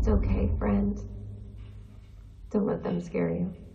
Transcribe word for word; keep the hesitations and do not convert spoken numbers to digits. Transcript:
It's okay, friend. Don't let them scare you.